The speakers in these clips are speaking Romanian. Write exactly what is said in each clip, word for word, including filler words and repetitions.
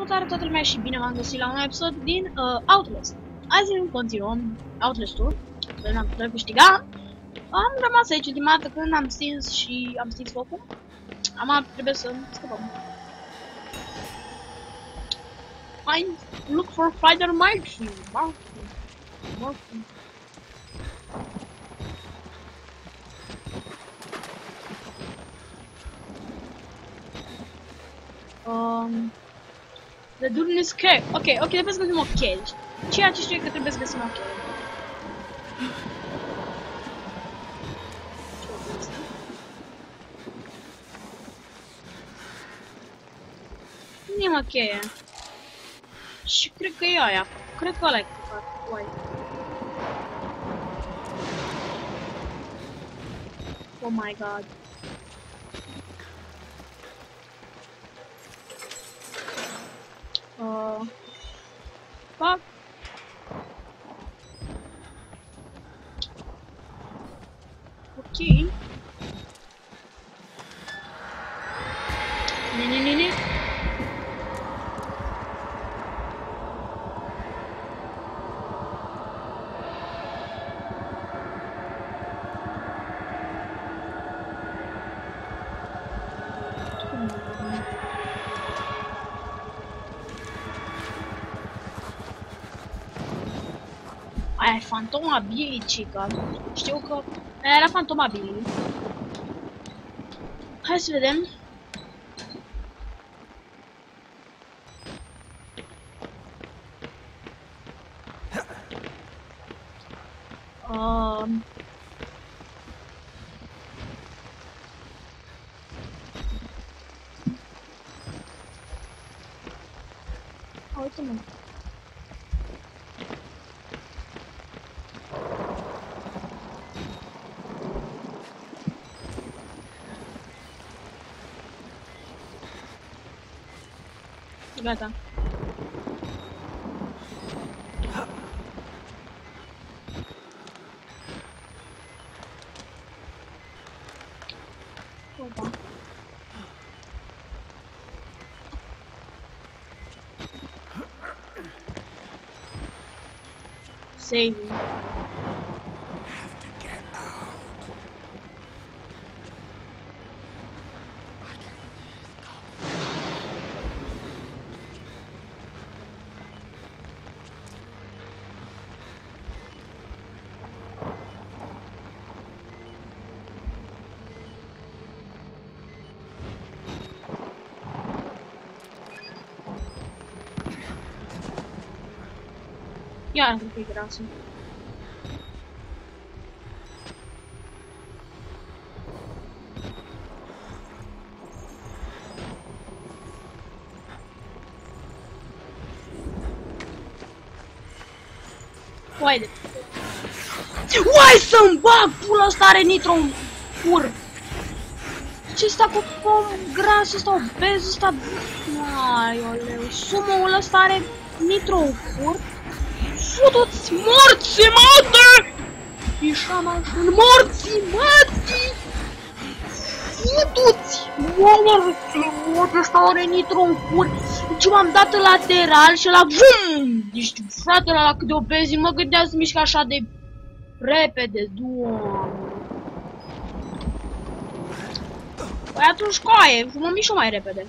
Salutare toată lumea și bine v-am găsit la un episod din uh, Outlast. Azi continuăm Outlast-ul, pentru am putea câștiga. Am rămas aici ultima dată când am stins și am stins focul. Am trebuie să scăpăm. Find, look for Spider Murphy. Murphy. Murphy. Um, The Durnes Cave. Ok, ok, trebuie să găsim o cheie. Ceea ce știu e că trebuie să găsim o cheie. Nu e mă cheie. Și cred că e aia. Cred că ăla e căcat. Uai. Oh my god. Uh, fuck. Ok. Ne, ne, ne, ne. Aia e Fantoma Billy, cica. Știu că aia era Fantoma Billy. Hai să vedem. Um. Uite-mă. Gata. Opa. Saving. Iar cred că e grasul. Uai de... Uai să-mi bag! Pula ăsta are nitro în cur! Ce ăsta cu pom gras ăsta, obez ăsta... Ai, oleu, sumoul ăsta are nitro în cur? Futu-ți morții, mate! Ișamașul morții, mate! Futu-ți morții, mate! Ăsta are nitro în cur! Deci m-am dat în lateral și la vum! Deci fratele ăla cât de obezi, mă gândeam să mișc așa de repede, doamne! Păi atunci coaie, mă mișc mai repede.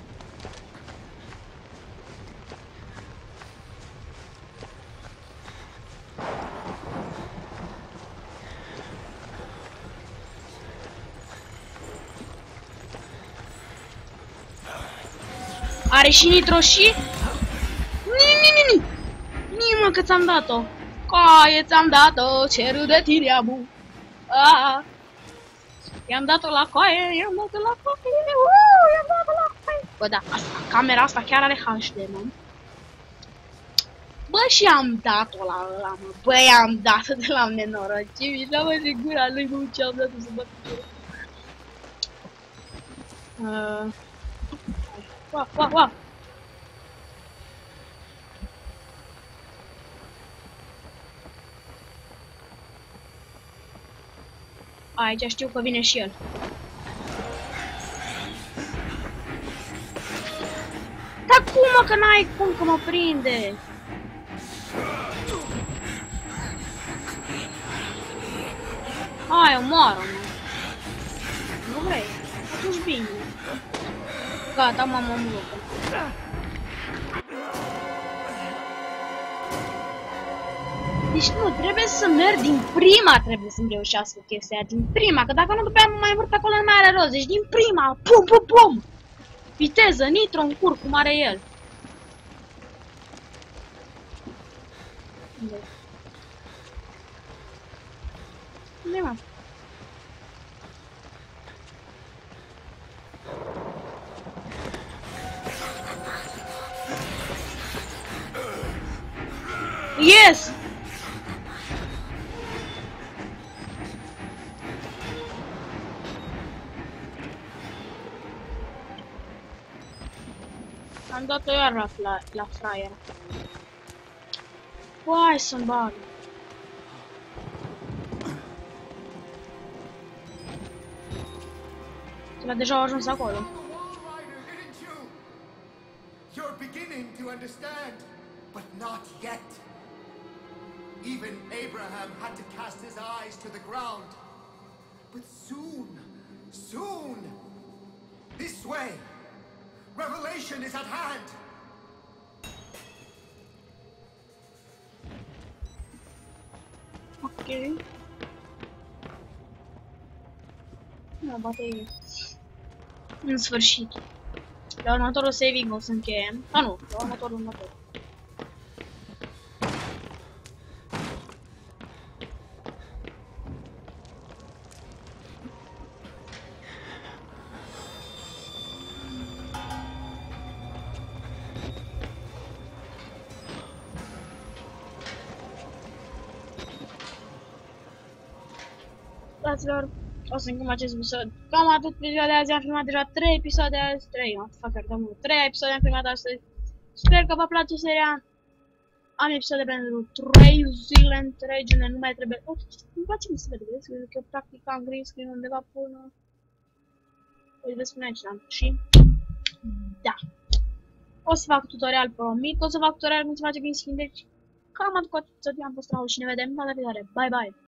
Are și nitro și... Ni-ni-ni-ni! Ni, mă, că ți-am dat-o! Coaie, ți-am dat-o, ce râd de tine, abu! Aaaa! I-am dat-o la coaie, i-am dat-o la coaie, uuu, i-am dat-o la coaie! Bă, da, asta, camera asta chiar are H D, mă. Bă, și am dat-o la ăla, mă. Bă, i-am dat-o de la nenorocimi, și mă, de gura lui, mă, ce-am dat-o să băt gura. Uh... Wow, wow, wow. Aici știu că vine și el. Dar cum mă, că n-ai cum că mă prinde. Hai, omoară-mă. Nu vrei? Atunci bine. Gata, m-am omorât. Deci nu, trebuie să merg din prima, trebuie să-mi reușească chestia aia, din prima, că dacă nu după aia mă mai învârt acolo, nu mai are rost. Deci din prima, pum, pum, pum! Viteză, nitro în cur, cum are el. Unde? Unde, mă? Yes! Am dat-o iar la, la, la fraier. Hai să-mi bag. Dar deja au ajuns acolo. You're beginning to understand, but not yet. Even Abraham had to cast his eyes to the ground. But soon, soon, this way, revelation is at hand. Ok. Nu, baterie. În sfârșit. La următorul saving o să încheiem. Ah, nu, la următorul următor. Fraților, o să încheiem acest episod. Cam atât pe ziua de azi. Am filmat deja trei episoade azi. trei, mă, fac chiar de mult. trei episoade am filmat astăzi. Sper că vă place seria. Am episoade pentru trei zile întregile, nu mai trebuie... Oh, îmi place să vede, vedeți? Că eu practic am green screen undeva până... Păi vă spune aici, și... Da. O să fac tutorial pe mic, o să fac tutorial cum se face green screen, deci... Cam atât cu atât, am fost Raul și ne vedem data viitoare. Bye, bye!